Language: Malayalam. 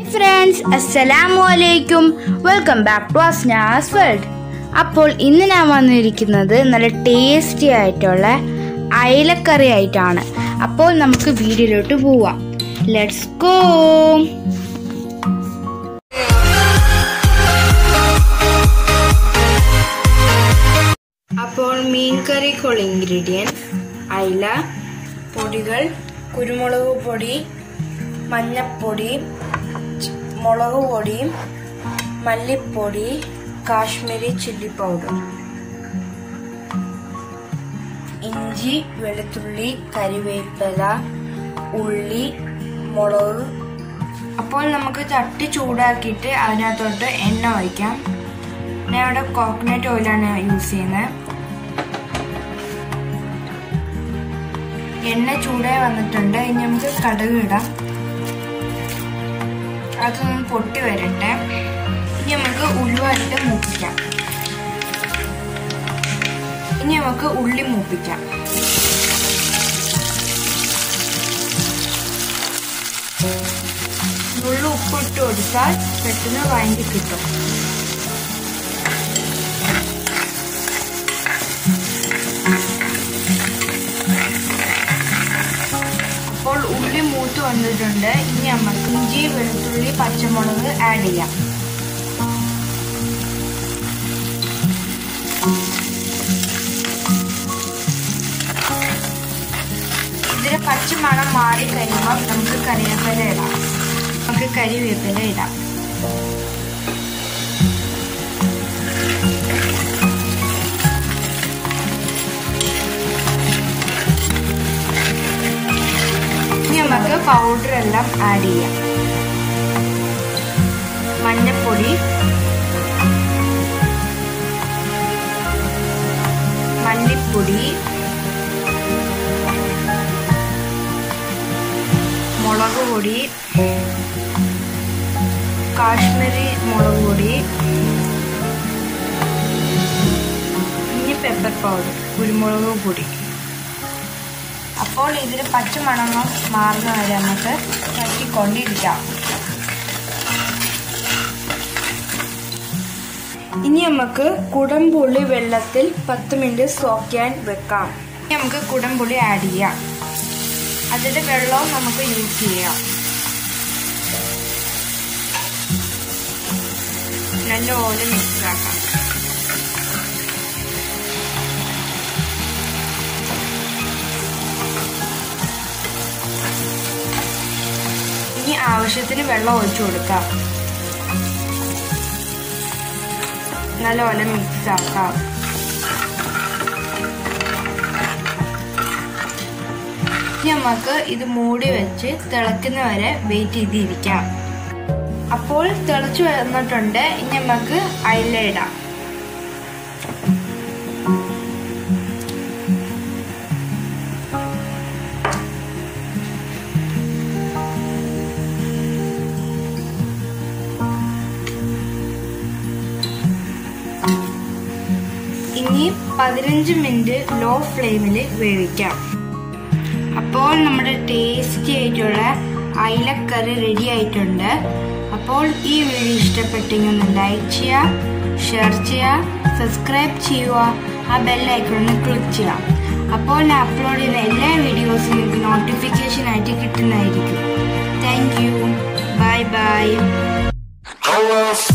Friends, Assalamu alaikum. Welcome back to Asna's world. അപ്പോൾ ഇന്ന് ഞാൻ വന്നിരിക്കുന്നത് നല്ല ടേസ്റ്റി ആയിട്ടുള്ള അയലക്കറി ആയിട്ടാണ്. അപ്പോൾ നമുക്ക് വീഡിയോയിലോട്ട് പോവാം. Let's go. അപ്പോൾ മീൻ കറിക്കുള്ള ഇൻഗ്രീഡിയൻസ്: അയില, പൊടികൾ, കുരുമുളക് പൊടി, മഞ്ഞപ്പൊടി, മുളക് പൊടി, മല്ലിപ്പൊടി, കാശ്മീരി ചില്ലി പൗഡർ, ഇഞ്ചി, വെളുത്തുള്ളി, കരിവേപ്പില, ഉള്ളി, മുളക്. അപ്പോൾ നമുക്ക് ചട്ടി ചൂടാക്കിയിട്ട് അതിനകത്തോട്ട് എണ്ണ ഒഴിക്കാം. ഞാൻ ഇവിടെ കോക്കനട്ട് ഓയിലാണ് യൂസ് ചെയ്യുന്നത്. എണ്ണ ചൂടായി വന്നിട്ടുണ്ട്. ഇനി നമുക്ക് കടുക് ഇടാം. അതൊന്നും പൊട്ടി വരട്ടെ. ഇനി നമുക്ക് ഉലുവായിട്ട് മൂപ്പിക്കാം. ഇനി നമുക്ക് ഉള്ളി മൂപ്പിക്കാം. ഉള്ളി ഉപ്പിട്ട് കൊടുത്താൽ പെട്ടെന്ന് വഴറ്റി കിട്ടും. അപ്പോൾ ഉള്ളി മൂത്ത് വന്നിട്ടുണ്ട്. ഇനി നമുക്ക് ഇഞ്ചി, വെളുത്തുള്ളി, പച്ചമുളക് ആഡ് ചെയ്യാം. ഇതിന് പച്ചമണം മാറി കഴിയുമ്പോൾ നമുക്ക് കരിവേപ്പില ഇടാം. നമുക്ക് പൗഡർ എല്ലാം ആഡ് ചെയ്യാം. മഞ്ഞപ്പൊടി, മല്ലിപ്പൊടി, മുളക് പൊടി, കാശ്മീരി മുളക് പൊടി, ഇനി പെപ്പർ പൗഡർ, കുരുമുളക് പൊടി. അപ്പോൾ ഇതിന് പച്ചമണം മാറുന്ന വരെ നമുക്ക് വഴറ്റിക്കൊണ്ടിരിക്കാം. ഇനി നമുക്ക് കുടംപുളി വെള്ളത്തിൽ 10 മിനിറ്റ് സോക്ക് ചെയ്യാൻ വെക്കാം. ഇനി നമുക്ക് കുടംപുളി ആഡ് ചെയ്യാം. അതിന്റെ വെള്ളവും നമുക്ക് യൂസ് ചെയ്യാം. നല്ലപോലെ മിക്സ് ആക്കാം. ഇനി ആവശ്യത്തിന് വെള്ളം ഒഴിച്ചു കൊടുക്കാം. നല്ലപോലെ മിക്സ് ആക്കാം. ഇനി നമുക്ക് ഇത് മൂടി വെച്ച് തിളക്കുന്ന വരെ വെയിറ്റ് ചെയ്തിരിക്കാം. അപ്പോൾ തിളച്ചു വന്നിട്ടുണ്ട്. ഇനി നമുക്ക് അയില ഇടാം. ഇനി 15 മിനിറ്റ് ലോ ഫ്ലെയിമിൽ വേവിക്കാം. അപ്പോൾ നമ്മുടെ ടേസ്റ്റി ആയിട്ടുള്ള അയിലക്കറി റെഡി ആയിട്ടുണ്ട്. അപ്പോൾ ഈ വീഡിയോ ഇഷ്ടപ്പെട്ടെങ്കിൽ ഒന്ന് ലൈക്ക് ചെയ്യുക, ഷെയർ ചെയ്യുക, സബ്സ്ക്രൈബ് ചെയ്യുക, ആ ബെൽ ഐക്കണിൽ ക്ലിക്ക് ചെയ്യാം. അപ്പോൾ ഞാൻ അപ്ലോഡ് ചെയ്യുന്ന എല്ലാ വീഡിയോസും നിങ്ങൾക്ക് നോട്ടിഫിക്കേഷൻ ആയിട്ട് കിട്ടുന്നതായിരിക്കും. Thank you. Bye by.